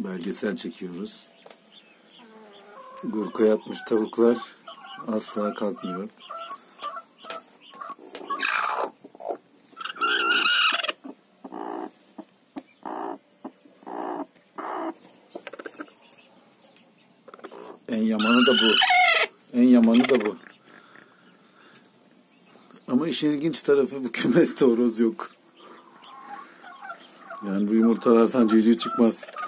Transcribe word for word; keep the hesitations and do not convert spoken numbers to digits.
Belgesel çekiyoruz. Gurka yatmış tavuklar asla kalkmıyor. En yamanı da bu. En yamanı da bu. Ama işin ilginç tarafı bu kümeste horoz yok. Yani bu yumurtalardan civciv çıkmaz.